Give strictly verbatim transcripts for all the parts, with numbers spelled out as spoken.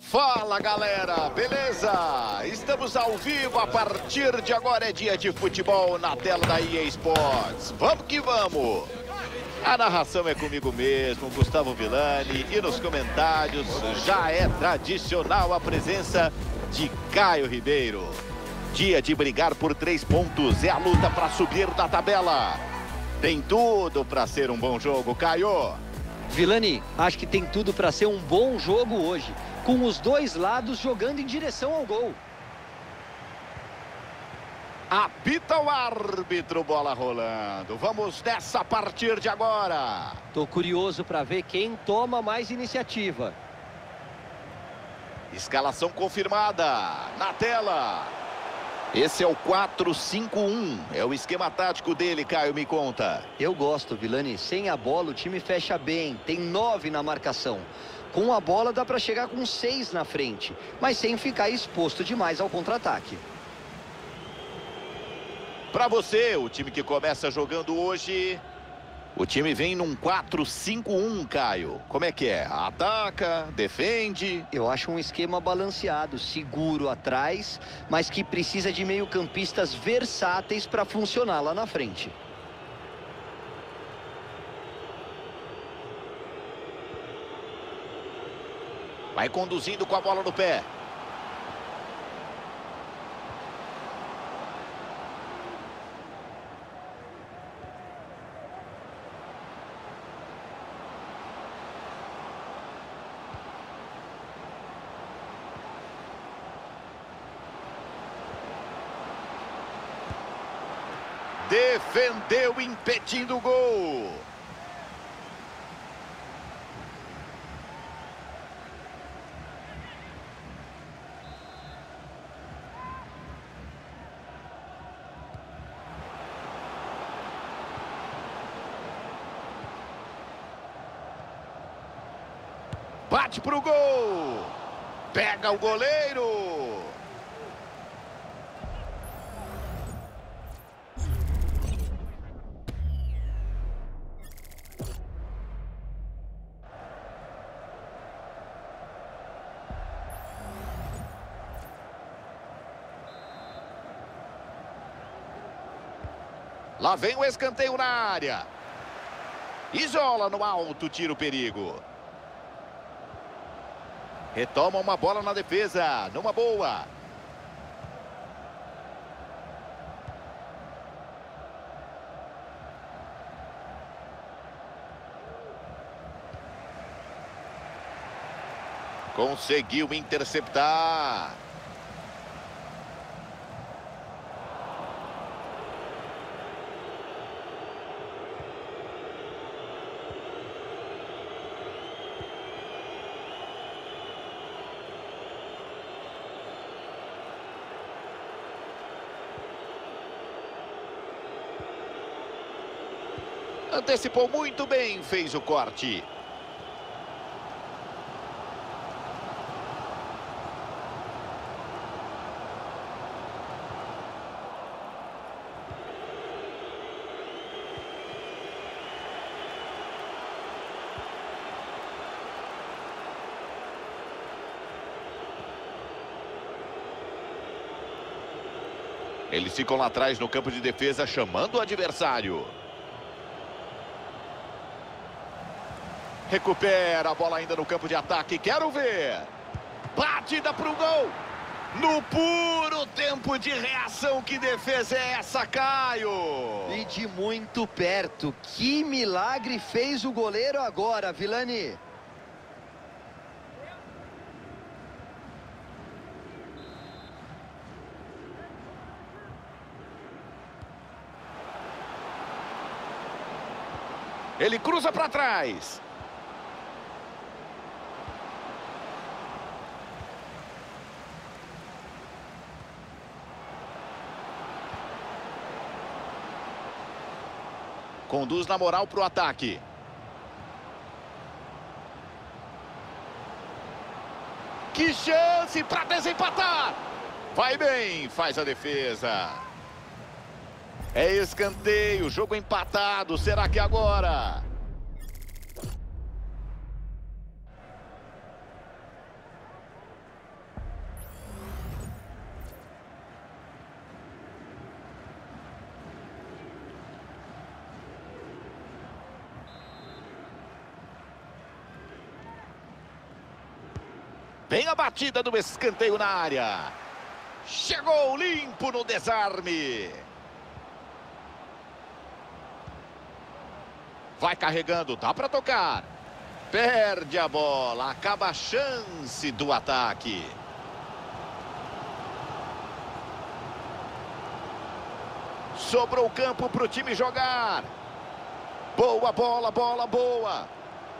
Fala galera, beleza? Estamos ao vivo, a partir de agora é dia de futebol na tela da E A Sports. Vamos que vamos! A narração é comigo mesmo, Gustavo Villani, e nos comentários já é tradicional a presença de Caio Ribeiro. Dia de brigar por três pontos, é a luta para subir na tabela. Tem tudo para ser um bom jogo, Caio. Villani, acho que tem tudo para ser um bom jogo hoje, com os dois lados jogando em direção ao gol. Apita o árbitro, bola rolando. Vamos nessa a partir de agora. Tô curioso para ver quem toma mais iniciativa. Escalação confirmada na tela. Esse é o quatro cinco um, é o esquema tático dele, Caio, me conta. Eu gosto, Villani. Sem a bola o time fecha bem, tem nove na marcação. Com a bola dá para chegar com seis na frente, mas sem ficar exposto demais ao contra-ataque. Para você, o time que começa jogando hoje, o time vem num quatro cinco um, Caio. Como é que é? Ataca, defende? Eu acho um esquema balanceado, seguro atrás, mas que precisa de meio-campistas versáteis para funcionar lá na frente. Vai conduzindo com a bola no pé. Defendeu, impedindo o gol. Bate pro gol. Pega o goleiro. Lá vem o escanteio na área. Isola no alto, tira o perigo. Retoma uma bola na defesa, numa boa. Conseguiu interceptar. Antecipou muito bem, fez o corte. Eles ficam lá atrás no campo de defesa, chamando o adversário. Recupera a bola ainda no campo de ataque. Quero ver. Batida para o gol. No puro tempo de reação. Que defesa é essa, Caio? E de muito perto. Que milagre fez o goleiro agora, Villani. Ele cruza para trás. Conduz na moral para o ataque. Que chance para desempatar. Vai bem, faz a defesa. É escanteio, jogo empatado. Será que agora? Bem a batida do escanteio na área. Chegou limpo no desarme. Vai carregando, dá para tocar. Perde a bola, acaba a chance do ataque. Sobrou o campo para o time jogar. Boa bola, bola boa.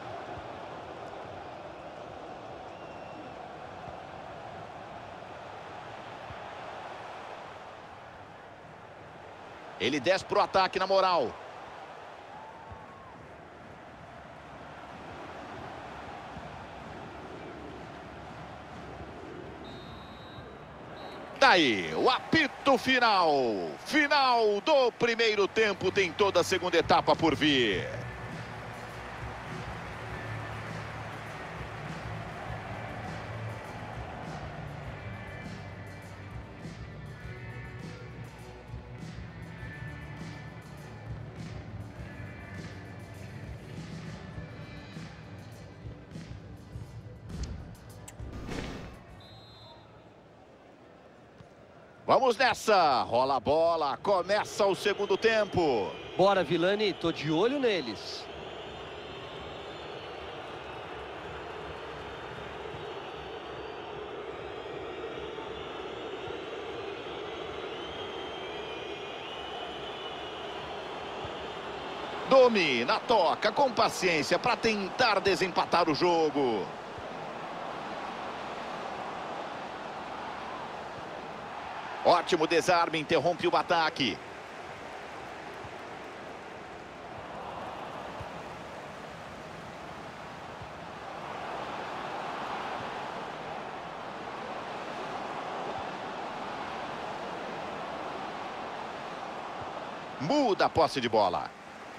Ele desce para o ataque na moral. Daí, o apito final. Final do primeiro tempo, tem toda a segunda etapa por vir. Vamos nessa, rola a bola, começa o segundo tempo. Bora, Vilani, tô de olho neles. Domina, toca com paciência para tentar desempatar o jogo. Ótimo desarme, interrompe o ataque. Muda a posse de bola.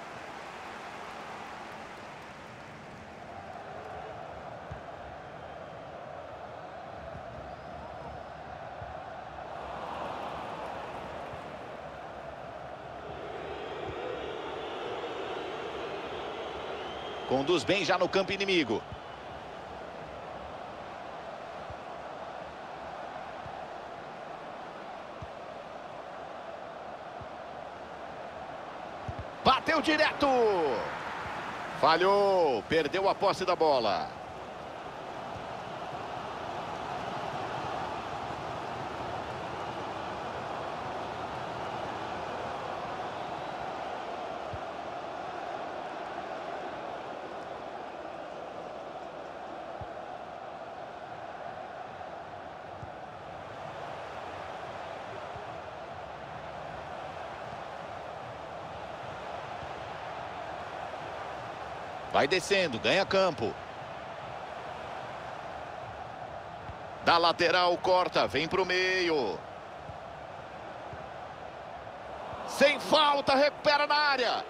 Conduz bem já no campo inimigo. Bateu direto. Falhou. Perdeu a posse da bola. Vai descendo, ganha campo. Da lateral, corta, vem para o meio. Sem falta, recupera na área.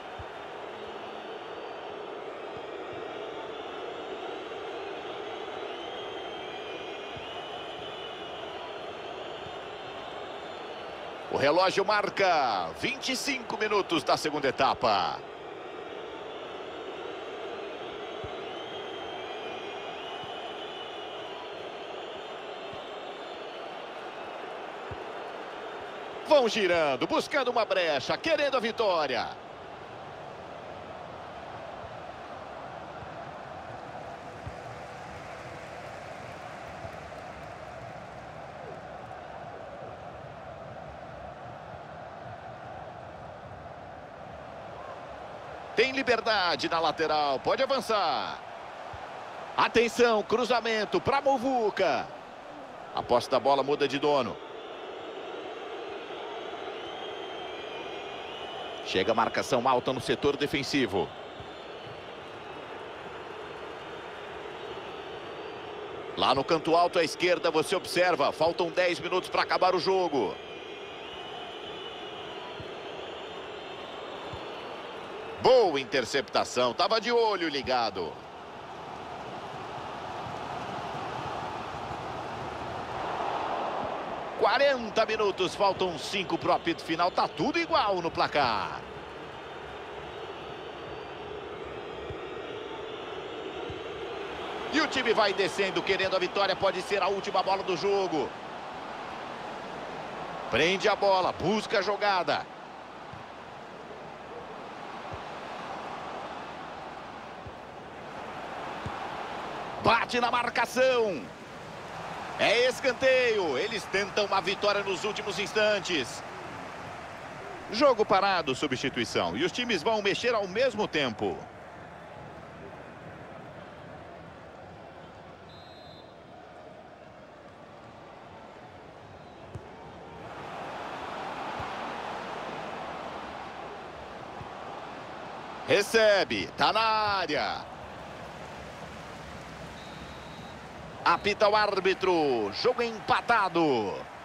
O relógio marca vinte e cinco minutos da segunda etapa. Vão girando, buscando uma brecha, querendo a vitória. Tem liberdade na lateral, pode avançar. Atenção, cruzamento para Muvuca. A posse da bola muda de dono. Chega a marcação alta no setor defensivo. Lá no canto alto à esquerda você observa, faltam dez minutos para acabar o jogo. Boa interceptação, estava de olho ligado. quarenta minutos, faltam cinco para o apito final, tá tudo igual no placar. E o time vai descendo, querendo a vitória. Pode ser a última bola do jogo. Prende a bola, busca a jogada. Bate na marcação. É escanteio. Eles tentam uma vitória nos últimos instantes. Jogo parado, substituição. E os times vão mexer ao mesmo tempo. Recebe, tá na área. Apita o árbitro, jogo empatado.